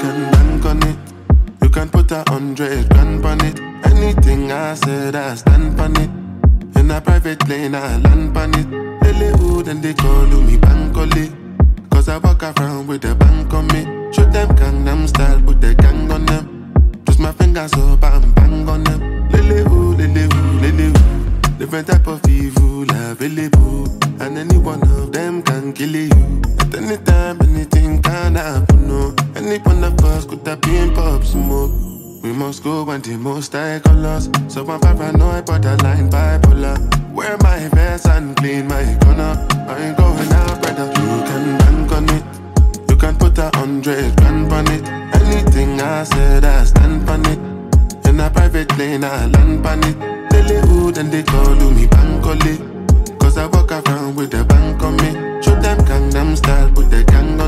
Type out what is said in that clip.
can bank on it. You can put 100 grand on it. Anything I said, I stand on it. In a private lane, I land on it. Lily hood and they call me Bankole. Cause I walk around with the bank on me. Show them Gangnam style, put the gang on them. Twist my fingers up and bang on them. Lily hood, lily hood, lily hood. Different type of evil available. And any one of them can kill you. At any time, anything can happen, no. Any one of us could have been pop smoke. We must go when the most high colors. So I'm paranoid, borderline bipolar. Wear my vest and clean my corner. I ain't going out, brother. You can bank on it. You can put 100 grand on it. Anything I said, I stand on it. In a private lane, I land on it. Lily hood and they call me Bankole. Cause I walk around with the bank on me. Show them Gangnam style, put the gang on